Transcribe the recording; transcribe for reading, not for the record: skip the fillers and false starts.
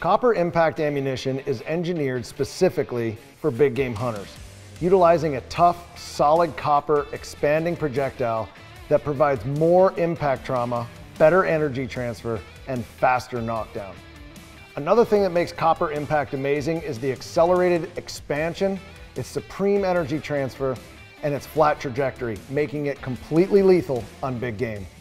Copper impact ammunition is engineered specifically for big game hunters, utilizing a tough, solid copper expanding projectile that provides more impact trauma, better energy transfer, and faster knockdown. Another thing that makes copper impact amazing is the accelerated expansion, its supreme energy transfer, and its flat trajectory, making it completely lethal on big game.